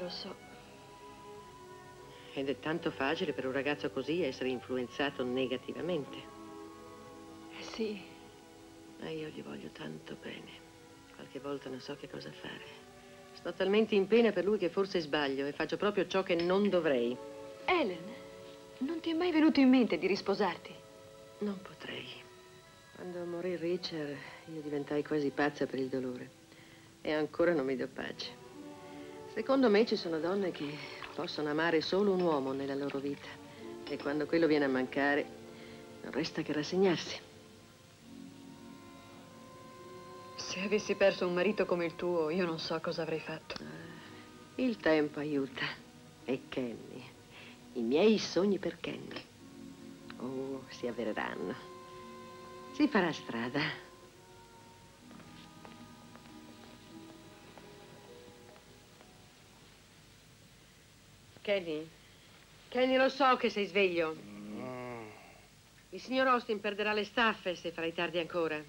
lo so. Ed è tanto facile per un ragazzo così essere influenzato negativamente. Sì. Ma io gli voglio tanto bene. Qualche volta non so che cosa fare. Sto talmente in pena per lui che forse sbaglio e faccio proprio ciò che non dovrei. Helen, non ti è mai venuto in mente di risposarti? Non potrei. Quando morì Richard, io diventai quasi pazza per il dolore. E ancora non mi do pace. Secondo me ci sono donne che possono amare solo un uomo nella loro vita. E quando quello viene a mancare, non resta che rassegnarsi. Se avessi perso un marito come il tuo, io non so cosa avrei fatto. Il tempo aiuta. E Kenny. I miei sogni per Kenny. Oh, si avvereranno. Si farà strada. Kenny? Kenny, lo so che sei sveglio. Il signor Austin perderà le staffe se farai tardi ancora.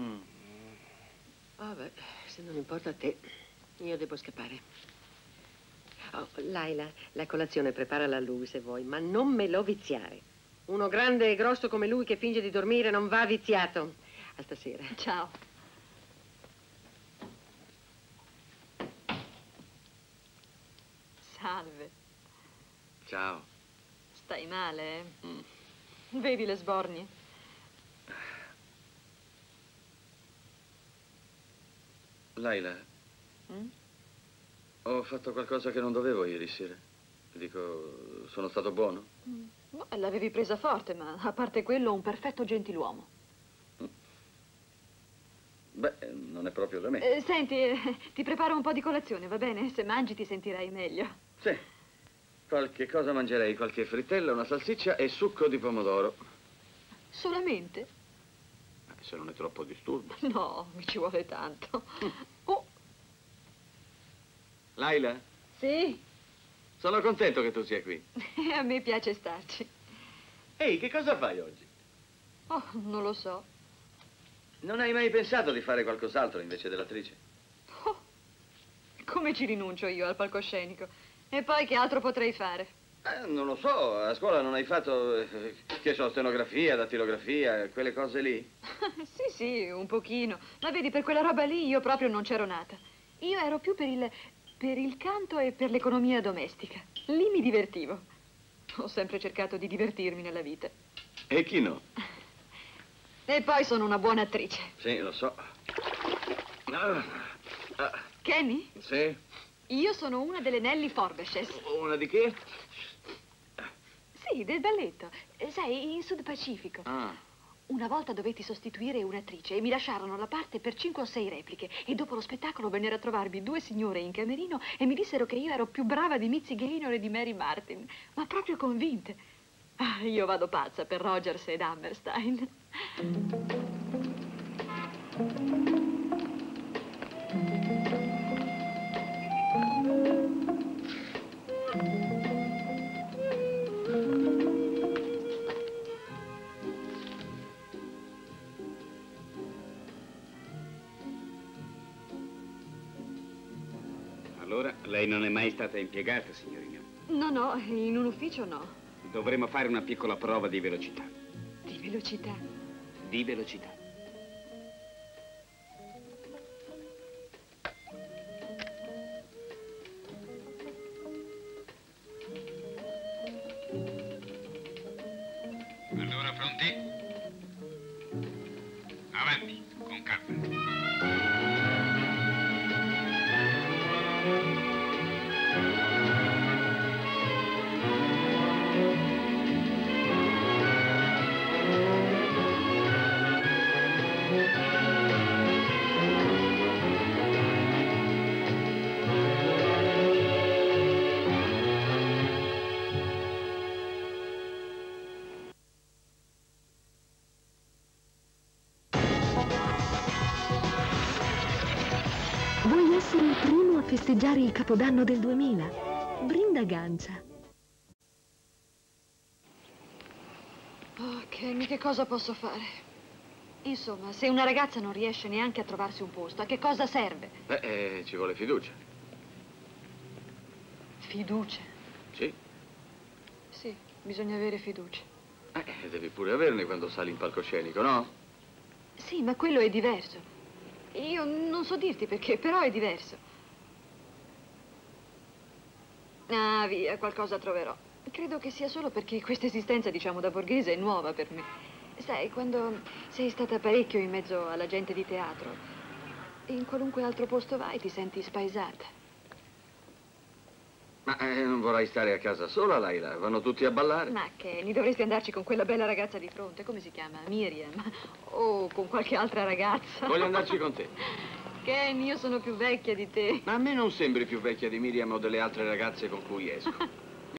Beh, se non importa a te, io devo scappare. Oh, Laila, la colazione preparala a lui se vuoi, ma non me lo viziare. Uno grande e grosso come lui che finge di dormire non va viziato. A stasera. Ciao. Salve. Ciao. Stai male, eh? Vedi le sbornie? Laila, ho fatto qualcosa che non dovevo ieri sera. Dico, sono stato buono? L'avevi presa forte, ma a parte quello, un perfetto gentiluomo. Beh, non è proprio da me. Senti, ti preparo un po' di colazione, va bene? Se mangi ti sentirai meglio. Sì, qualche cosa mangerei, qualche frittella, una salsiccia e succo di pomodoro. Solamente? Se non è troppo disturbo. No, mi ci vuole tanto. Oh! Laila? Sì? Sono contento che tu sia qui. A me piace starci. Ehi, che cosa fai oggi? Oh, non lo so. Non hai mai pensato di fare qualcos'altro invece dell'attrice? Oh, come ci rinuncio io al palcoscenico? E poi che altro potrei fare? Non lo so, a scuola non hai fatto, che so, stenografia, dattilografia, quelle cose lì? Sì, sì, un pochino. Ma vedi, per quella roba lì io proprio non c'ero nata. Io ero più per il canto e per l'economia domestica. Lì mi divertivo. Ho sempre cercato di divertirmi nella vita. E chi no? E poi sono una buona attrice. Sì, lo so. Kenny? Sì? Io sono una delle Nelly Forbeshes. Una di che? Sì, del balletto. Sai, in Sud Pacifico. Una volta dovetti sostituire un'attrice e mi lasciarono la parte per 5 o 6 repliche. E dopo lo spettacolo vennero a trovarmi 2 signore in camerino e mi dissero che io ero più brava di Mitzi Gaynor e di Mary Martin. Ma proprio convinte. Io vado pazza per Rogers ed Hammerstein. Allora, lei non è mai stata impiegata, signorina? No, in un ufficio no. Dovremmo fare una piccola prova di velocità. Di velocità? Di velocità. Allora, pronti? Avanti, con calma. Vuoi essere il primo a festeggiare il Capodanno del 2000? Brinda Gancia. Oh, Kenny, che cosa posso fare? Insomma, se una ragazza non riesce neanche a trovarsi un posto, a che cosa serve? Ci vuole fiducia. Fiducia. Sì. Sì, bisogna avere fiducia. Devi pure averne quando sali in palcoscenico, no? Sì, ma quello è diverso. Io non so dirti perché, però è diverso. Ah, via, qualcosa troverò. Credo che sia solo perché questa esistenza, diciamo, da borghese è nuova per me. Sai, quando sei stata parecchio in mezzo alla gente di teatro, in qualunque altro posto vai ti senti spaesata. Ma non vorrai stare a casa sola, Laila? Vanno tutti a ballare? Ma Kenny, dovresti andarci con quella bella ragazza di fronte, come si chiama? Miriam? O con qualche altra ragazza? Voglio andarci con te. Kenny, io sono più vecchia di te. Ma a me non sembri più vecchia di Miriam o delle altre ragazze con cui esco.